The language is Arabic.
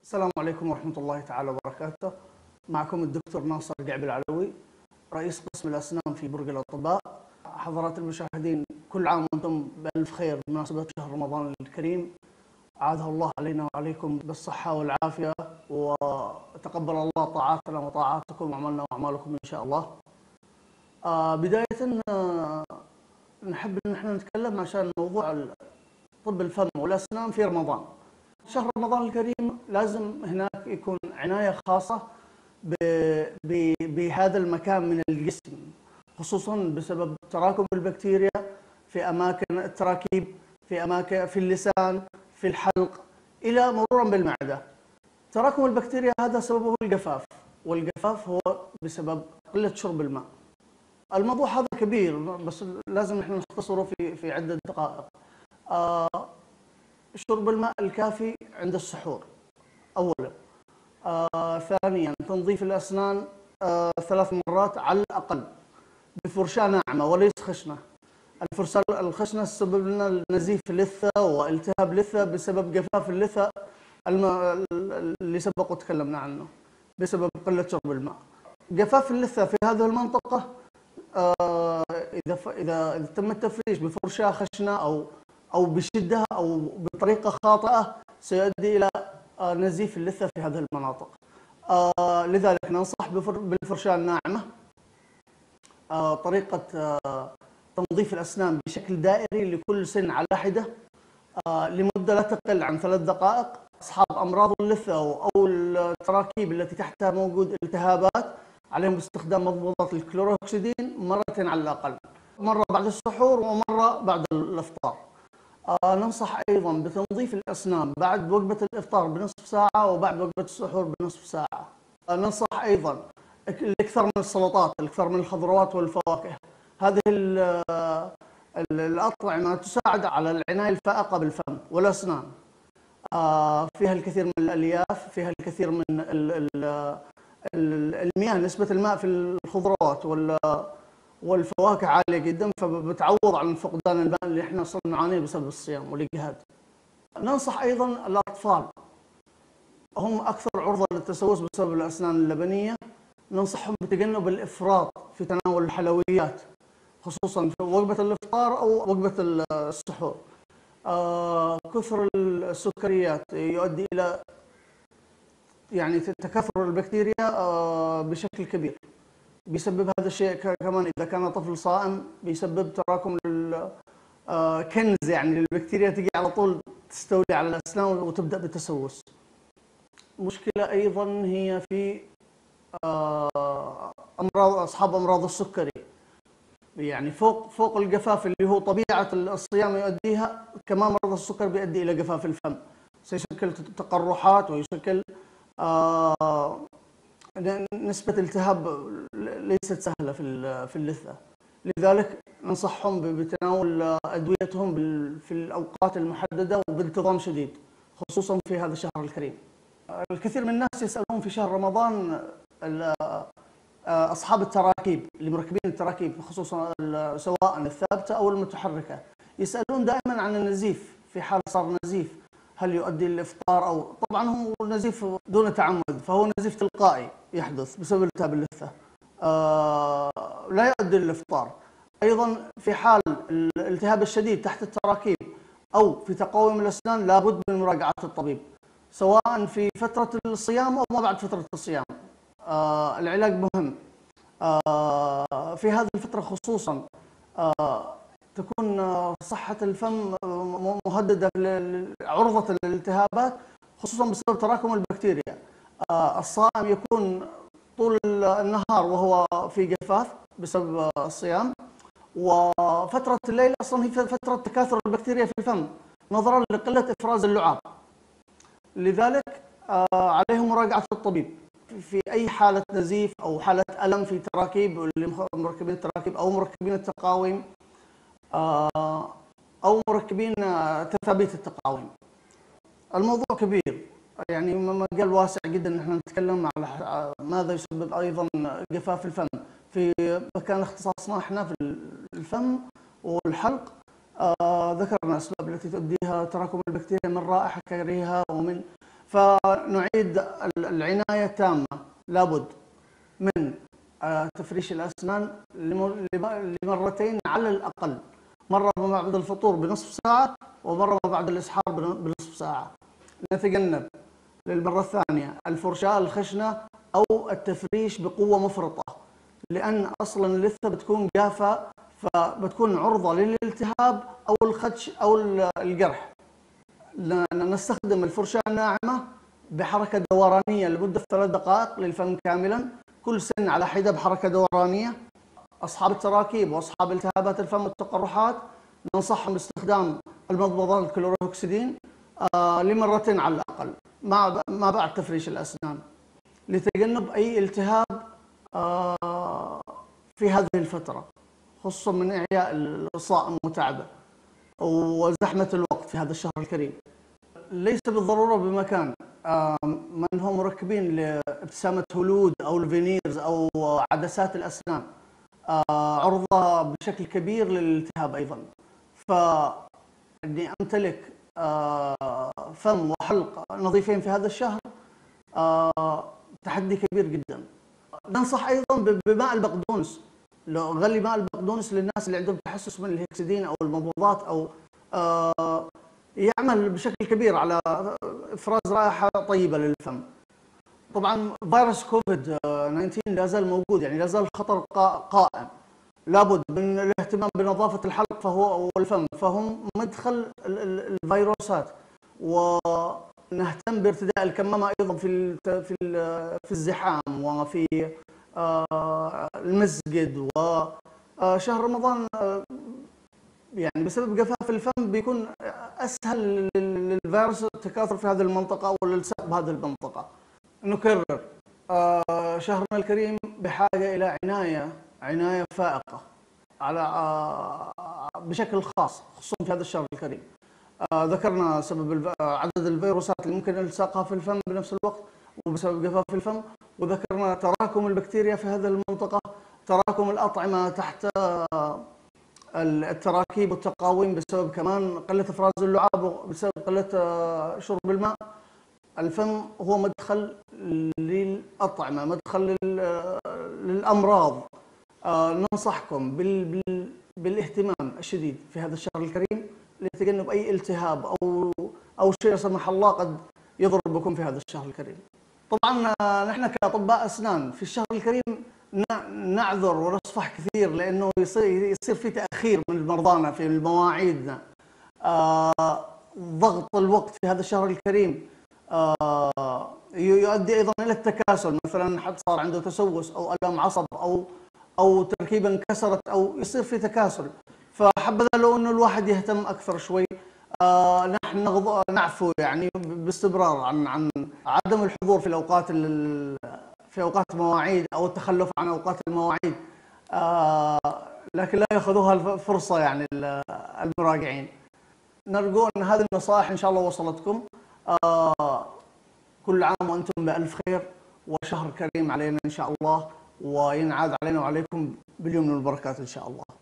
السلام عليكم ورحمة الله تعالى وبركاته. معكم الدكتور ناصر قعب العلوي، رئيس قسم الأسنان في برج الأطباء. حضرات المشاهدين، كل عام وأنتم بألف خير بمناسبة شهر رمضان الكريم. عاده الله علينا وعليكم بالصحة والعافية، وتقبل الله طاعاتنا وطاعاتكم وعملنا وأعمالكم إن شاء الله. بداية نحب أن احنا نتكلم عشان موضوع طب الفم والأسنان في رمضان. شهر رمضان الكريم لازم هناك يكون عناية خاصة بهذا المكان من الجسم، خصوصا بسبب تراكم البكتيريا في أماكن التراكيب، في أماكن في اللسان، في الحلق، إلى مرورا بالمعدة. تراكم البكتيريا هذا سببه الجفاف، والجفاف هو بسبب قلة شرب الماء. الموضوع هذا كبير، بس لازم نحن نختصره في عدة دقائق. شرب الماء الكافي عند السحور أولا. ثانيا، تنظيف الأسنان 3 مرات على الأقل بفرشاة ناعمة وليس خشنة. الفرشاة الخشنة تسبب لنا نزيف اللثة والتهاب لثة بسبب جفاف اللثة اللي سبق وتكلمنا عنه بسبب قلة شرب الماء. جفاف اللثة في هذه المنطقة إذا تم التفريش بفرشاة خشنة أو بشدة أو بطريقة خاطئة سيؤدي إلى نزيف اللثة في هذه المناطق. لذلك ننصح بالفرشاة الناعمة. طريقة تنظيف الأسنان بشكل دائري لكل سن على حدة لمدة لا تقل عن 3 دقائق. أصحاب أمراض اللثة أو التراكيب التي تحتها موجود التهابات عليهم باستخدام مضمضات الكلوروكسيدين مرتين على الأقل، مرة بعد السحور ومرة بعد الإفطار. ننصح أيضا بتنظيف الأسنان بعد وجبة الإفطار بنصف ساعة وبعد وجبة السحور بنصف ساعة. ننصح أيضا الأكثر من السلطات، الأكثر من الخضروات والفواكه. هذه الأطعمة تساعد على العناية الفائقة بالفم والأسنان. فيها الكثير من الألياف، فيها الكثير من المياه. نسبة الماء في الخضروات والفواكه عالية جدا، فبتعوض عن فقدان الماء اللي احنا صرنا نعانيه بسبب الصيام والإجهاد. ننصح أيضا الأطفال، هم أكثر عرضة للتسوس بسبب الأسنان اللبنية. ننصحهم بتجنب الإفراط في تناول الحلويات، خصوصا في وجبة الإفطار أو وجبة السحور. كثر السكريات يؤدي إلى تكاثر البكتيريا بشكل كبير. بيسبب هذا الشيء كمان إذا كان طفل صائم، بيسبب تراكم كنز البكتيريا تجي على طول تستولي على الأسنان وتبدأ بالتسوس. مشكلة أيضا هي في أصحاب أمراض السكري. فوق الجفاف اللي هو طبيعة الصيام يؤديها، كمان مرض السكر بيؤدي إلى جفاف الفم، سيشكل تقرحات ويشكل نسبة التهاب ليست سهلة في اللثة. لذلك ننصحهم بتناول أدويتهم في الأوقات المحددة وبانتظام شديد، خصوصا في هذا الشهر الكريم. الكثير من الناس يسألون في شهر رمضان أصحاب التراكيب اللي مركبين التراكيب، خصوصا سواء الثابتة أو المتحركة، يسألون دائما عن النزيف. في حال صار نزيف هل يؤدي للإفطار؟ أو طبعا هو نزيف دون تعمد، فهو نزيف تلقائي يحدث بسبب التهاب اللثة، لا يؤدي للإفطار. أيضا في حال الالتهاب الشديد تحت التراكيب أو في تقويم الأسنان لابد من مراجعة الطبيب، سواء في فترة الصيام أو ما بعد فترة الصيام. العلاج مهم في هذه الفترة، خصوصا تكون صحة الفم مهددة عرضة للالتهابات، خصوصا بسبب تراكم البكتيريا. الصائم يكون طول النهار وهو في جفاف بسبب الصيام، وفترة الليل أصلا هي فترة تكاثر البكتيريا في الفم نظرا لقلة إفراز اللعاب. لذلك عليهم مراجعة الطبيب في أي حالة نزيف أو حالة ألم في تراكيب، اللي مركبين التراكيب أو مركبين التقاويم أو مركبين تثابيت التقاويم. الموضوع كبير، مجال واسع جدا ان احنا نتكلم على ماذا يسبب ايضا جفاف الفم. في مكان اختصاصنا احنا في الفم والحلق ذكرنا الاسباب التي تؤديها تراكم البكتيريا من رائحه كريهه ومن فنعيد العناية التامة، لابد من تفريش الأسنان لمرتين على الأقل، مرة ما بعد الفطور بنصف ساعة ومرة ما بعد الإسحار بنصف ساعة. نتجنب للمرة الثانية الفرشاة الخشنة أو التفريش بقوة مفرطة، لأن أصلا اللثة بتكون جافة فبتكون عرضة للالتهاب أو الخدش أو الجرح. نستخدم الفرشاة الناعمة بحركة دورانية لمدة 3 دقائق للفم كاملا، كل سن على حدة بحركة دورانية. أصحاب التراكيب وأصحاب التهابات الفم والتقرحات ننصحهم باستخدام المضمضات الكلوروكسيدين لمرتين على الأقل ما بعد تفريش الأسنان، لتجنب أي التهاب في هذه الفترة، خصوصا من إعياء الصائم وتعبه وزحمة الوقت في هذا الشهر الكريم. ليس بالضرورة بمكان من هم مركبين لابتسامة هولود أو الفينيرز أو عدسات الأسنان عرضة بشكل كبير للالتهاب أيضا، فإني أمتلك فم وحلق نظيفين في هذا الشهر تحدي كبير جدا. ننصح أيضا بماء البقدونس، لو غلي ماء البقدونس للناس اللي عندهم تحسس من الهكسدين أو المضمضات أو يعمل بشكل كبير على إفراز رائحة طيبة للفم. طبعا فيروس كوفيد 19 لا زال موجود، يعني لا زال الخطر قائم، لابد من الاهتمام بنظافة الحلق والفم، فهم مدخل الفيروسات، ونهتم بارتداء الكمامة أيضا في الزحام وفي المسجد. وشهر رمضان يعني بسبب جفاف الفم بيكون أسهل للفيروس التكاثر في هذه المنطقة والالتصاق بهذه المنطقة. نكرر شهرنا الكريم بحاجة إلى عناية فائقة بشكل خاص، خصوصا في هذا الشهر الكريم. ذكرنا سبب عدد الفيروسات اللي ممكن التصاقها في الفم بنفس الوقت وبسبب جفاف الفم، وذكرنا تراكم البكتيريا في هذه المنطقة، تراكم الأطعمة تحت التراكيب والتقاويم بسبب كمان قلة إفراز اللعاب وبسبب قلة شرب الماء. الفم هو مدخل للأطعمة، مدخل للأمراض. ننصحكم بالاهتمام الشديد في هذا الشهر الكريم لتجنب أي التهاب أو شيء لا سمح الله قد يضر بكم في هذا الشهر الكريم. طبعا نحن كأطباء أسنان في الشهر الكريم نعذر ونصفح كثير، لأنه يصير في تأخير من مرضانا في مواعيدنا. ضغط الوقت في هذا الشهر الكريم يؤدي أيضا إلى التكاسل، مثلا حد صار عنده تسوس أو ألم عصب أو تركيبة انكسرت أو يصير في تكاسل، فحبذا لو أنه الواحد يهتم أكثر شوي. نحن نعفو يعني باستمرار عن عدم الحضور في أوقات المواعيد أو التخلف عن أوقات المواعيد، لكن لا يأخذوها الفرصة يعني المراجعين. نرجو أن هذه النصائح إن شاء الله وصلتكم. كل عام وأنتم بألف خير، وشهر كريم علينا إن شاء الله، وينعاد علينا وعليكم باليمن والبركات إن شاء الله.